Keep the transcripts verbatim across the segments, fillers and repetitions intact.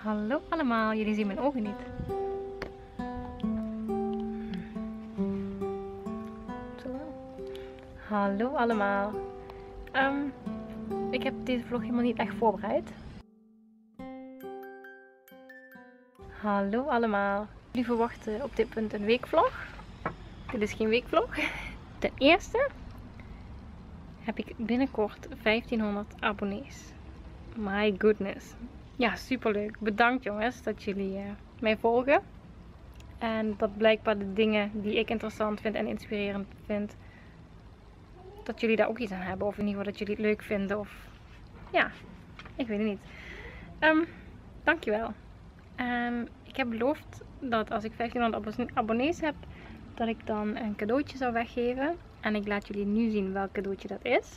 Hallo allemaal, jullie zien mijn ogen niet. Zo. Hallo allemaal. Um, ik heb deze vlog helemaal niet echt voorbereid. Hallo allemaal. Jullie verwachten op dit punt een weekvlog. Dit is geen weekvlog. Ten eerste heb ik binnenkort vijftienhonderd abonnees. My goodness. Ja, superleuk. Bedankt jongens dat jullie uh, mij volgen. En dat blijkbaar de dingen die ik interessant vind en inspirerend vind, dat jullie daar ook iets aan hebben. Of in ieder geval dat jullie het leuk vinden. Of ja, ik weet het niet. Um, dankjewel. Um, ik heb beloofd dat als ik vijftienhonderd abonnees heb, dat ik dan een cadeautje zou weggeven. En ik laat jullie nu zien welk cadeautje dat is.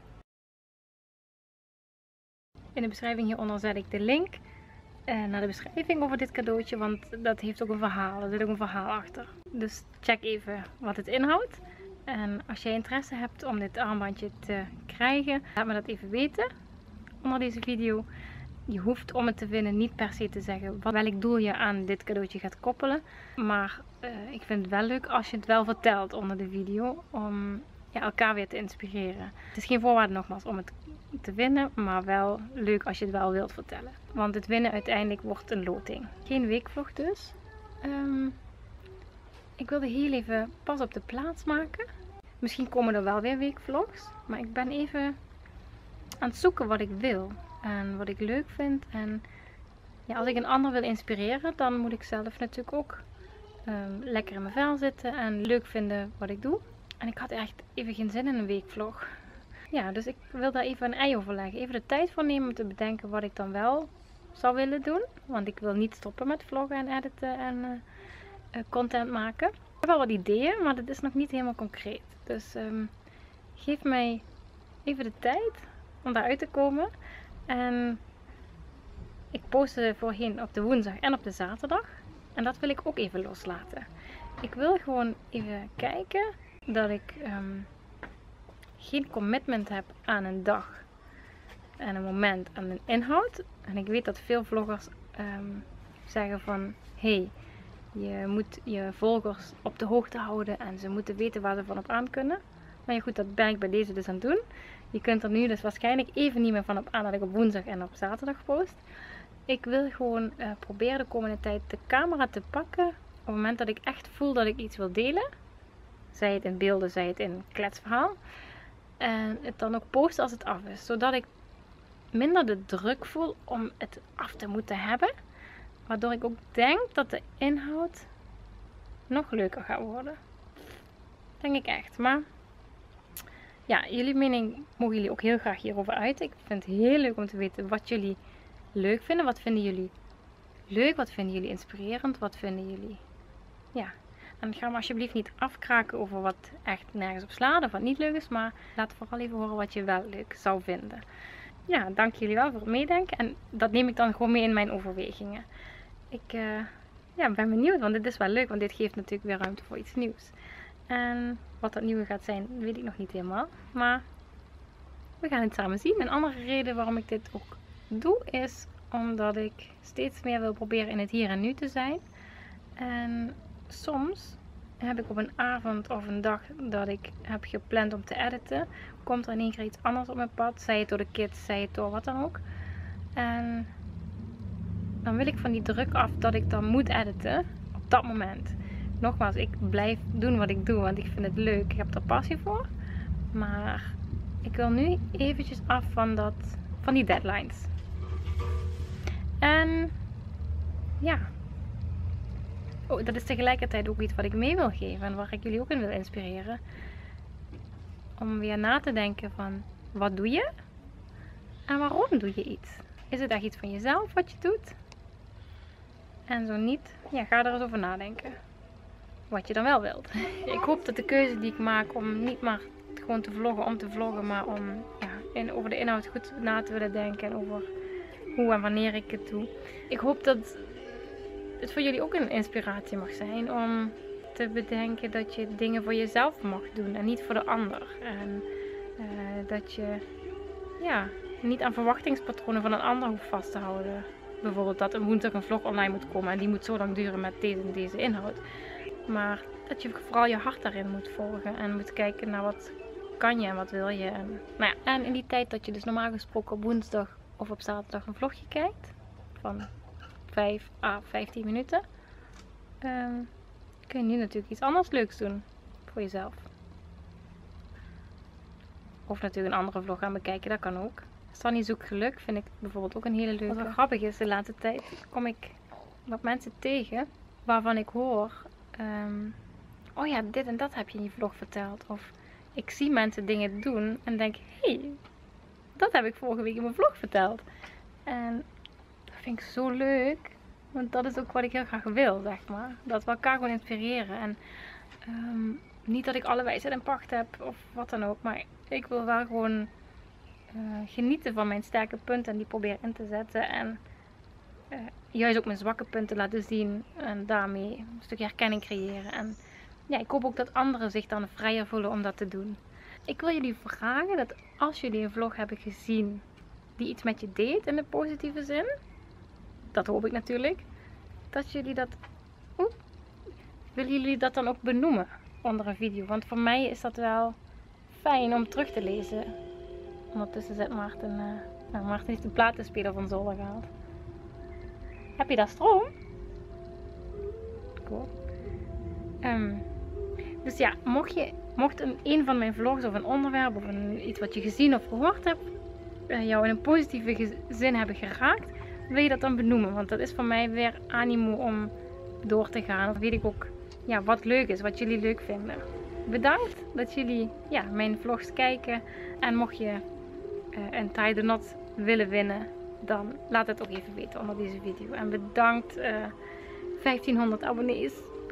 In de beschrijving hieronder zet ik de link uh, naar de beschrijving over dit cadeautje, want dat heeft ook een verhaal. Er zit ook een verhaal achter. Dus check even wat het inhoudt. En als jij interesse hebt om dit armbandje te krijgen, laat me dat even weten onder deze video. Je hoeft om het te winnen niet per se te zeggen welk doel je aan dit cadeautje gaat koppelen. Maar uh, ik vind het wel leuk als je het wel vertelt onder de video. Om ja, elkaar weer te inspireren. Het is geen voorwaarde nogmaals om het te winnen. Maar wel leuk als je het wel wilt vertellen. Want het winnen uiteindelijk wordt een loting. Geen weekvlog dus. Um, ik wilde heel even pas op de plaats maken. Misschien komen er wel weer weekvlogs. Maar ik ben even aan het zoeken wat ik wil. En wat ik leuk vind. En ja, als ik een ander wil inspireren, dan moet ik zelf natuurlijk ook um, lekker in mijn vel zitten. En leuk vinden wat ik doe. En ik had echt even geen zin in een weekvlog. Ja, dus ik wil daar even een ei over leggen. Even de tijd voor nemen om te bedenken wat ik dan wel zou willen doen. Want ik wil niet stoppen met vloggen en editen en uh, uh, content maken. Ik heb wel wat ideeën, maar dat is nog niet helemaal concreet. Dus um, geef mij even de tijd om daaruit te komen. En ik postte voorheen op de woensdag en op de zaterdag. En dat wil ik ook even loslaten. Ik wil gewoon even kijken dat ik um, geen commitment heb aan een dag en een moment en een inhoud. En ik weet dat veel vloggers um, zeggen van hey, je moet je volgers op de hoogte houden en ze moeten weten waar ze van op aan kunnen. Maar ja, goed, dat ben ik bij deze dus aan het doen. Je kunt er nu dus waarschijnlijk even niet meer van op aan dat ik op woensdag en op zaterdag post. Ik wil gewoon uh, proberen de komende tijd de camera te pakken op het moment dat ik echt voel dat ik iets wil delen. Zij het in beelden, zij het in kletsverhaal. En het dan ook posten als het af is. Zodat ik minder de druk voel om het af te moeten hebben. Waardoor ik ook denk dat de inhoud nog leuker gaat worden. Denk ik echt. Maar ja, jullie mening mogen jullie ook heel graag hierover uiten. Ik vind het heel leuk om te weten wat jullie leuk vinden. Wat vinden jullie leuk? Wat vinden jullie inspirerend? Wat vinden jullie... Ja... En ga me alsjeblieft niet afkraken over wat echt nergens op slaat of wat niet leuk is. Maar laat vooral even horen wat je wel leuk zou vinden. Ja, dank jullie wel voor het meedenken. En dat neem ik dan gewoon mee in mijn overwegingen. Ik uh, ja, ben benieuwd, want dit is wel leuk. Want dit geeft natuurlijk weer ruimte voor iets nieuws. En wat dat nieuwe gaat zijn, weet ik nog niet helemaal. Maar we gaan het samen zien. Een andere reden waarom ik dit ook doe, is omdat ik steeds meer wil proberen in het hier en nu te zijn. En soms heb ik op een avond of een dag dat ik heb gepland om te editen, komt er in één keer iets anders op mijn pad. Zij het door de kids, zij het door wat dan ook. En dan wil ik van die druk af dat ik dan moet editen op dat moment. Nogmaals, ik blijf doen wat ik doe, want ik vind het leuk. Ik heb er passie voor. Maar ik wil nu eventjes af van, dat, van die deadlines. En ja... Oh, dat is tegelijkertijd ook iets wat ik mee wil geven en waar ik jullie ook in wil inspireren. Om weer na te denken van, wat doe je? En waarom doe je iets? Is het echt iets van jezelf wat je doet? En zo niet, ja, ga er eens over nadenken. Wat je dan wel wilt. Ik hoop dat de keuze die ik maak om niet maar gewoon te vloggen om te vloggen, maar om ja, in, over de inhoud goed na te willen denken en over hoe en wanneer ik het doe. Ik hoop dat het voor jullie ook een inspiratie mag zijn om te bedenken dat je dingen voor jezelf mag doen en niet voor de ander. En uh, dat je ja, niet aan verwachtingspatronen van een ander hoeft vast te houden. bijvoorbeeld dat een woensdag een vlog online moet komen en die moet zo lang duren met deze en deze inhoud. Maar dat je vooral je hart daarin moet volgen en moet kijken naar wat kan je en wat wil je. En, nou ja, en in die tijd dat je dus normaal gesproken op woensdag of op zaterdag een vlogje kijkt van vijf à vijftien minuten, um, kun je nu natuurlijk iets anders leuks doen voor jezelf. Of natuurlijk een andere vlog gaan bekijken, dat kan ook. Sunny zoekt geluk vind ik bijvoorbeeld ook een hele leuke. Wat wel grappig is, de laatste tijd kom ik wat mensen tegen waarvan ik hoor, um, oh ja, dit en dat heb je in je vlog verteld. Of ik zie mensen dingen doen en denk, hé, hey, dat heb ik vorige week in mijn vlog verteld. En dat vind ik zo leuk, want dat is ook wat ik heel graag wil, zeg maar. Dat we elkaar gewoon inspireren. En um, niet dat ik alle wijsheid in pacht heb of wat dan ook, maar ik wil wel gewoon uh, genieten van mijn sterke punten en die proberen in te zetten. En uh, juist ook mijn zwakke punten laten zien en daarmee een stukje herkenning creëren. En ja, ik hoop ook dat anderen zich dan vrijer voelen om dat te doen. Ik wil jullie vragen dat als jullie een vlog hebben gezien die iets met je deed in de positieve zin, dat hoop ik natuurlijk, dat jullie dat, oeh, willen jullie dat dan ook benoemen onder een video? Want voor mij is dat wel fijn om terug te lezen. Ondertussen zet Maarten, uh, nou Maarten heeft een platenspeler van zolder gehaald. Heb je daar stroom? Cool. Um, dus ja, mocht, je, mocht een, een van mijn vlogs of een onderwerp of een, iets wat je gezien of gehoord hebt, uh, jou in een positieve zin hebben geraakt, wil je dat dan benoemen? Want dat is voor mij weer animo om door te gaan. Of weet ik ook ja, wat leuk is, wat jullie leuk vinden. Bedankt dat jullie ja, mijn vlogs kijken. En mocht je uh, een Tie the Knot willen winnen, dan laat het ook even weten onder deze video. En bedankt uh, vijftienhonderd abonnees.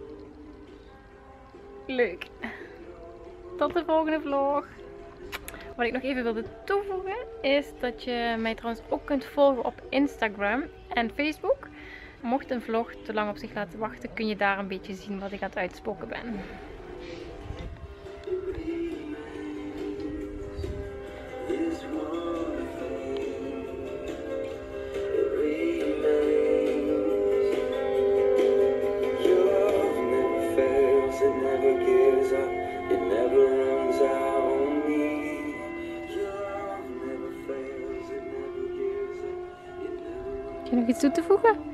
Leuk. Tot de volgende vlog. Wat ik nog even wilde toevoegen is dat je mij trouwens ook kunt volgen op Instagram en Facebook. Mocht een vlog te lang op zich laten wachten, kun je daar een beetje zien wat ik aan het uitspoken ben. Heb je nog iets toe te voegen?